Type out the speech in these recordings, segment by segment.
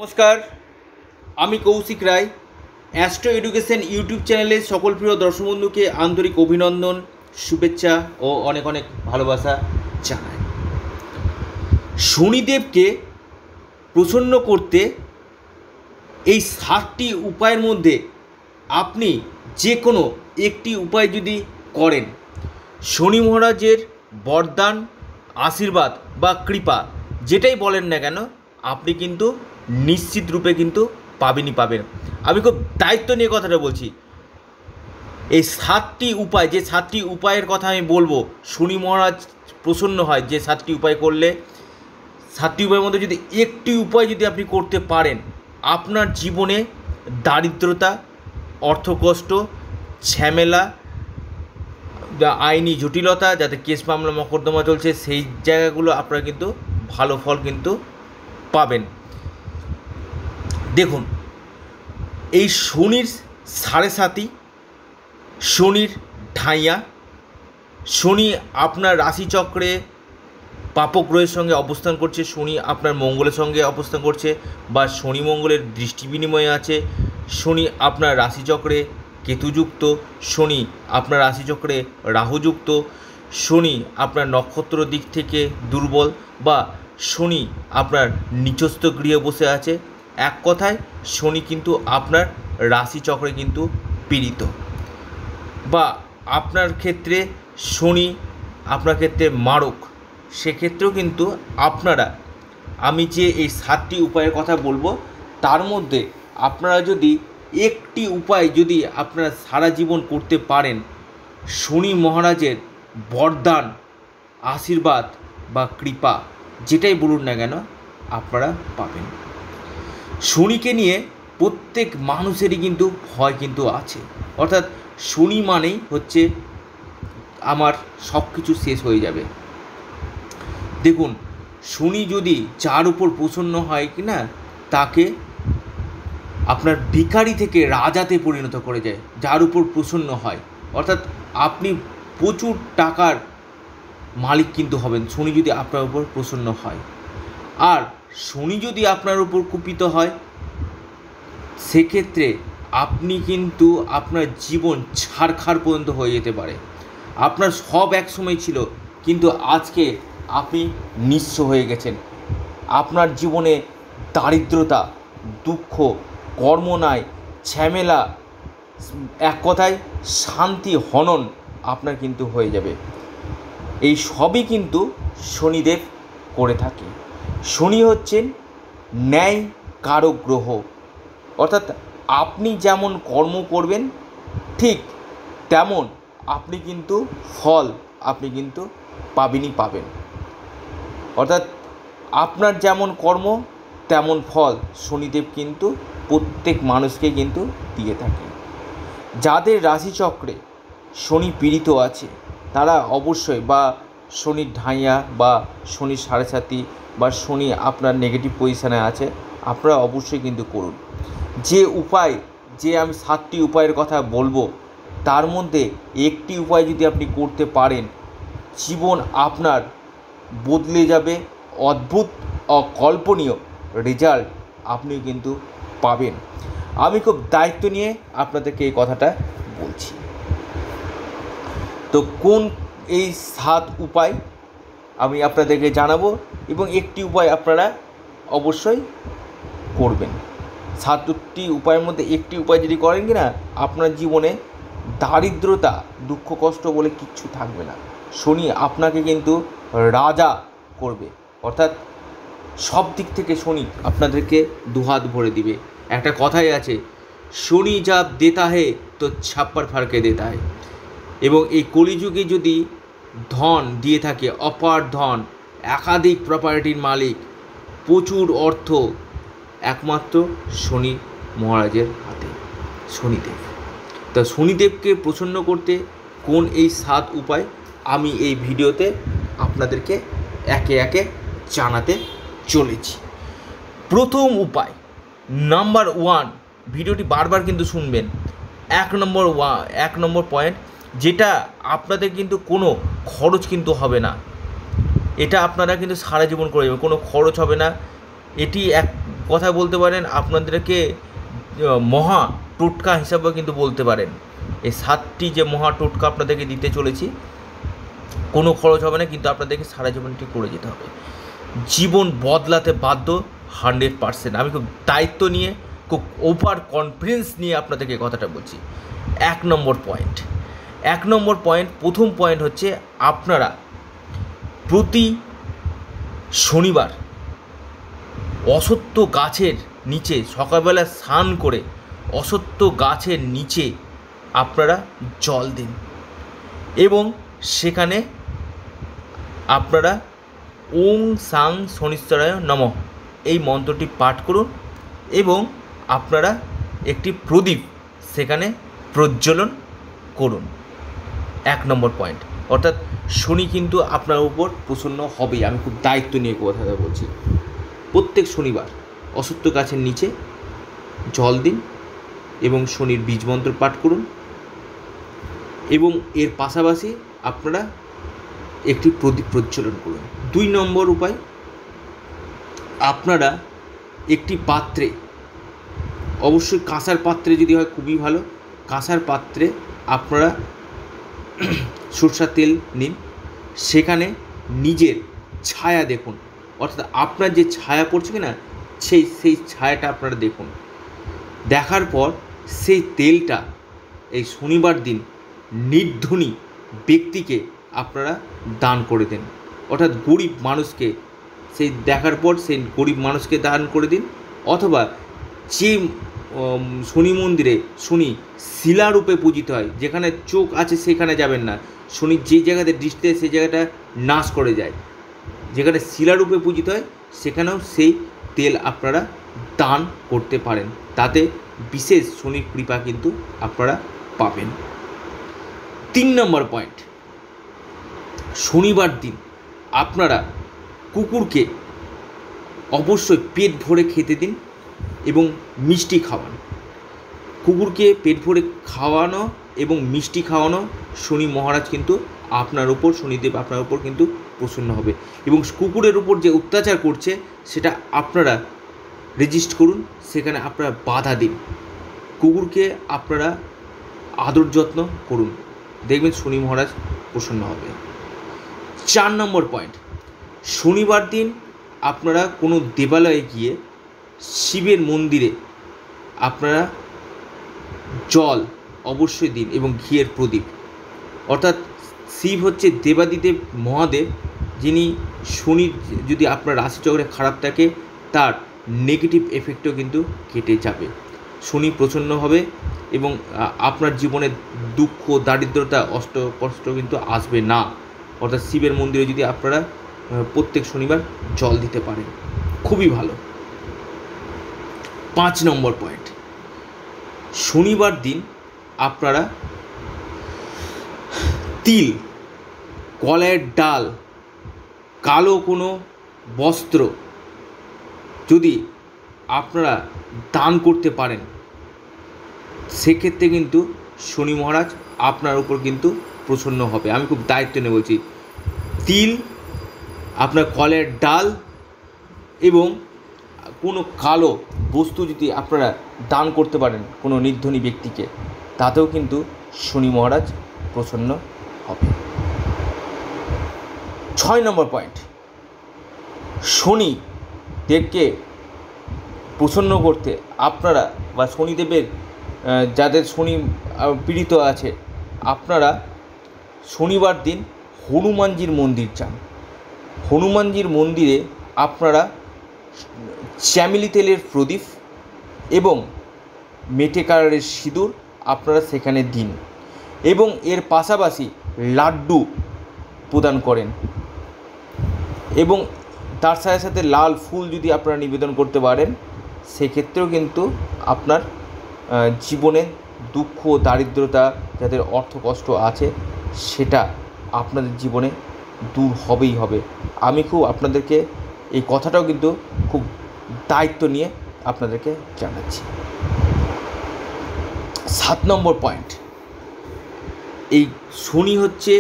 নমস্কার, আমি Koushik Roy. Astro education YouTube চ্যানেলে সকল প্রিয় দর্শক বন্ধুকে আন্তরিক অভিনন্দন, শুভেচ্ছা ও অনেক অনেক ভালোবাসা জানাই। শনিদেবকে প্রসন্ন করতে এই 7টি উপায়ের মধ্যে আপনি যে কোনো একটি উপায় যদি করেন, শনি মহারাজের বরদান, আশীর্বাদ বা কৃপা যেটাই বলেন না কেন, আপনি কিন্তু নিশ্চিত রূপে কিন্তু পাবেন। আমি খুব দায়িত্ব নিয়ে কথাটা বলছি। এই 7টি উপায়, যে 7টি উপায়ের কথা আমি বলবো, শনি মহারাজ প্রসন্ন হয় যে 7টি উপায় করলে, 7টি উপায়ের মধ্যে যদি একটি উপায় যদি আপনি করতে পারেন, আপনার জীবনে দারিদ্রতা, অর্থকষ্ট, ঝামেলা, আইনি জটিলতা, যাতে কেস মামলা মকদ্দমা চলছে, সেই জায়গাগুলো আপনারা কিন্তু ভালো ফল কিন্তু পাবেন। দেখুন, এই শনির 7.5, শনির ঢাইয়া, শনি আপনার রাশিচক্রে পাপক গ্রহের সঙ্গে অবস্থান করছে, শনি আপনার মঙ্গলের সঙ্গে অবস্থান করছে বা শনি মঙ্গলের দৃষ্টি বিনিময়ে আছে, শনি আপনার রাশিচক্রে কেতুযুক্ত, শনি আপনার রাশিচক্রে রাহুযুক্ত, শনি আপনার নক্ষত্র দিক থেকে দুর্বল বা শনি আপনার নিচস্থ গৃহে বসে আছে। এক কথায় শনি কিন্তু আপনার রাশিচক্রে কিন্তু পীড়িত, বা আপনার ক্ষেত্রে শনি আপনার ক্ষেত্রে মারক। সেক্ষেত্রেও কিন্তু আপনারা, আমি যে এই 7টি উপায়ের কথা বলবো, তার মধ্যে আপনারা যদি একটি উপায় যদি আপনারা সারা জীবন করতে পারেন, শনি মহারাজের বরদান, আশীর্বাদ বা কৃপা যেটাই বলুন না কেন, আপনারা পাবেন। শনিকে নিয়ে প্রত্যেক মানুষেরই কিন্তু ভয় কিন্তু আছে, অর্থাৎ শনি মানেই হচ্ছে আমার সব কিছু শেষ হয়ে যাবে। দেখুন, শনি যদি যার উপর প্রসন্ন হয় কি না, তাকে আপনার ভিখারি থেকে রাজাতে পরিণত করে যায়, যার উপর প্রসন্ন হয়। অর্থাৎ আপনি প্রচুর টাকার মালিক কিন্তু হবেন শনি যদি আপনার উপর প্রসন্ন হয়। আর শনি যদি আপনার উপর কুপিত হয়, সেক্ষেত্রে আপনি কিন্তু আপনার জীবন ছারখার পর্যন্ত হয়ে যেতে পারে। আপনার সব এক সময় ছিল, কিন্তু আজকে আপনি নিঃস্ব হয়ে গেছেন। আপনার জীবনে দারিদ্রতা, দুঃখ, কর্ম নাই, ঝামেলা, এক কথায় শান্তি হনন আপনার কিন্তু হয়ে যাবে। এই সবই কিন্তু শনিদেব করে থাকে। শনি হচ্ছেন ন্যায় কারক গ্রহ, অর্থাৎ আপনি যেমন কর্ম করবেন ঠিক তেমন আপনি কিন্তু ফল আপনি কিন্তু পাবেন। অর্থাৎ আপনার যেমন কর্ম তেমন ফল শনিদেব কিন্তু প্রত্যেক মানুষকে কিন্তু দিয়ে থাকে। যাদের রাশিচক্রে শনি পীড়িত আছে, তারা অবশ্যই, বা শনির ঢাইয়া বা শনির 7.5 বা শনি আপনার নেগেটিভ পজিশানে আছে, আপনারা অবশ্যই কিন্তু করুন। যে উপায়, যে আমি 7টি উপায়ের কথা বলবো, তার মধ্যে একটি উপায় যদি আপনি করতে পারেন, জীবন আপনার বদলে যাবে। অদ্ভুত, অকল্পনীয় রেজাল্ট আপনি কিন্তু পাবেন। আমি খুব দায়িত্ব নিয়ে আপনাদেরকে এই কথাটা বলছি। তো কোন এই 7 উপায় আমি আপনাদেরকে জানাবো, এবং একটি উপায় আপনারা অবশ্যই করবেন। 7টি উপায়ের মধ্যে একটি উপায় যদি করেন কি না, আপনার জীবনে দারিদ্রতা, দুঃখ, কষ্ট বলে কিচ্ছু থাকবে না। শনি আপনাকে কিন্তু রাজা করবে, অর্থাৎ সব দিক থেকে শনি আপনাদেরকে দুহাত ভরে দিবে। একটা কথাই আছে, শনি যা দেতা হে তো ছাপ্পার ফারকে দেতা হে। এবং এই কলিযুগে যদি ধন দিয়ে থাকে, অপার ধন, একাধিক প্রপার্টির মালিক, প্রচুর অর্থ, একমাত্র শনি মহারাজের হাতে, শনিদেব। তা শনিদেবকে প্রসন্ন করতে কোন এই 7 উপায় আমি এই ভিডিওতে আপনাদেরকে একে একে জানাতে চলেছি। প্রথম উপায়, নাম্বার 1, ভিডিওটি বারবার কিন্তু শুনবেন। 1 নম্বর পয়েন্ট, যেটা আপনাদের কিন্তু কোনো খরচ কিন্তু হবে না, এটা আপনারা কিন্তু সারা জীবন করে যাবেন, কোনো খরচ হবে না। এটি এক কথা বলতে পারেন, আপনাদেরকে মহা টোটকা হিসাবেও কিন্তু বলতে পারেন। এই 7টি যে মহা টোটকা আপনাদেরকে দিতে চলেছি, কোনো খরচ হবে না, কিন্তু আপনাদেরকে সারা জীবনটি করে যেতে হবে। জীবন বদলাতে বাধ্য 100%। আমি খুব দায়িত্ব নিয়ে, খুব ওভার কনফিডেন্স নিয়ে আপনাদেরকে কথাটা বলছি। 1 নম্বর পয়েন্ট, প্রথম পয়েন্ট হচ্ছে আপনারা প্রতি শনিবার অশ্বত্থ গাছের নিচে সকালবেলা স্নান করে অশ্বত্থ গাছের নিচে আপনারা জল দিন এবং সেখানে আপনারা ওং সাং শনিশ্চরায় নমঃ এই মন্ত্রটি পাঠ করুন এবং আপনারা একটি প্রদীপ সেখানে প্রজ্বলন করুন। 1 নম্বর পয়েন্ট, অর্থাৎ শনি কিন্তু আপনার উপর প্রসন্ন হবেই। আমি খুব দায়িত্ব নিয়ে কথাটা বলছি। প্রত্যেক শনিবার অশ্বত্থ গাছের নিচে জল দিন এবং শনির বীজ মন্ত্র পাঠ করুন এবং এর পাশাপাশি আপনারা একটি প্রদীপ প্রজ্বলন করুন। 2 নম্বর উপায়, আপনারা একটি পাত্রে, অবশ্যই কাঁসার পাত্রে যদি হয় খুবই ভালো, কাঁসার পাত্রে আপনারা সরষের তেল নিন, সেখানে নিজের ছায়া দেখুন, অর্থাৎ আপনার যে ছায়া পড়ছে কিনা সেই ছায়াটা আপনারা দেখুন। দেখার পর সেই তেলটা এই শনিবার দিন নির্ধনী ব্যক্তিকে আপনারা দান করে দেন, অর্থাৎ গরিব মানুষকে সেই দেখার পর সেই গরিব মানুষকে দান করে দিন। অথবা যে শনি মন্দিরে শনি শিলারূপে পূজিত হয়, যেখানে চোখ আছে সেখানে যাবেন না, শনি যে জায়গাতে দৃষ্টি দেয় সেই জায়গাটা নাশ করে যায়, যেখানে শিলারূপে পূজিত হয় সেখানেও সেই তেল আপনারা দান করতে পারেন, তাতে বিশেষ শনির কৃপা কিন্তু আপনারা পাবেন। 3 নম্বর পয়েন্ট, শনিবার দিন আপনারা কুকুরকে অবশ্যই পেট ভরে খেতে দিন এবং মিষ্টি খাওয়ান। কুকুরকে পেট ভরে খাওয়ানো এবং মিষ্টি খাওয়ানো শনি মহারাজ কিন্তু আপনার উপর, শনিদেব আপনার উপর কিন্তু প্রসন্ন হবে এবং কুকুরের উপর যে অত্যাচার করছে সেটা আপনারা রেজিস্ট করুন, সেখানে আপনারা বাধা দিন, কুকুরকে আপনারা আদর যত্ন করুন, দেখবেন শনি মহারাজ প্রসন্ন হবে। 4 নম্বর পয়েন্ট, শনিবার দিন আপনারা কোনো দেবালয়ে গিয়ে শিবের মন্দিরে আপনারা জল অবশ্যই দিন এবং ঘিয়ের প্রদীপ, অর্থাৎ শিব হচ্ছে দেবাদিদেব মহাদেব, যিনি শনির যদি আপনার রাশিচক্রে খারাপ থাকে তার নেগেটিভ এফেক্টও কিন্তু কেটে যাবে, শনি প্রসন্ন হবে এবং আপনার জীবনে দুঃখ দারিদ্রতা কষ্ট কিন্তু আসবে না। অর্থাৎ শিবের মন্দিরে যদি আপনারা প্রত্যেক শনিবার জল দিতে পারেন খুবই ভালো। 5 নম্বর পয়েন্ট, শনিবার দিন আপনারা তিল, কলাইয়ের ডাল, কালো কোনো বস্ত্র যদি আপনারা দান করতে পারেন সেক্ষেত্রে কিন্তু শনি মহারাজ আপনার উপর কিন্তু প্রসন্ন হবে। আমি খুব দায়িত্ব নিয়ে বলছি, তিল, আপনার কলাইয়ের ডাল এবং কোনো কালো বস্তু যদি আপনারা দান করতে পারেন কোনো নির্ধনী ব্যক্তিকে, তাতেও কিন্তু শনি মহারাজ প্রসন্ন হবে। 6 নম্বর পয়েন্ট, শনিদেবকে প্রসন্ন করতে আপনারা বা শনিদেবের যাদের শনি পীড়িত আছে আপনারা শনিবার দিন হনুমানজির মন্দির যান, হনুমানজির মন্দিরে আপনারা চ্যামেলি তেলের প্রদীপ এবং মেটে কালারের সিঁদুর আপনারা সেখানে দিন এবং এর পাশাপাশি লাড্ডু প্রদান করেন এবং তার সাথে সাথে লাল ফুল যদি আপনারা নিবেদন করতে পারেন সেক্ষেত্রেও কিন্তু আপনার জীবনে দুঃখ দারিদ্রতা যাদের অর্থ কষ্ট আছে সেটা আপনাদের জীবনে দূর হবেই হবে। আমি খুব আপনাদেরকে এই কথাটাও কিন্তু খুব দায়িত্ব নিয়ে আপনাদেরকে জানাচ্ছি। 7 নম্বর পয়েন্ট, এই শনি হচ্ছে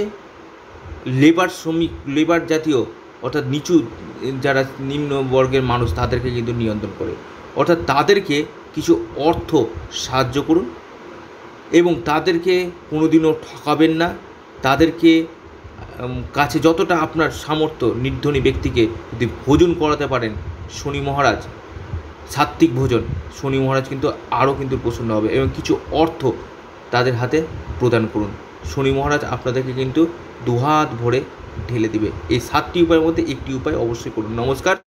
লেবার জাতীয় অর্থাৎ নিচু যারা নিম্ন বর্গের মানুষ তাদেরকে কিন্তু নিয়ন্ত্রণ করে, অর্থাৎ তাদেরকে কিছু অর্থ সাহায্য করুন এবং তাদেরকে কোনোদিনও ঠকাবেন না। তাদেরকে কাছে যতটা আপনার সামর্থ্য নির্ধনী ব্যক্তিকে যদি ভোজন করাতে পারেন শনি মহারাজ, সাত্ত্বিক ভোজন, শনি মহারাজ কিন্তু আরও কিন্তু প্রসন্ন হবে এবং কিছু অর্থ তাদের হাতে প্রদান করুন। শনি মহারাজ আপনাদেরকে কিন্তু দুহাত ভরে ঢেলে দিবে। এই 7টি উপায়ের মধ্যে একটি উপায় অবশ্যই করুন। নমস্কার।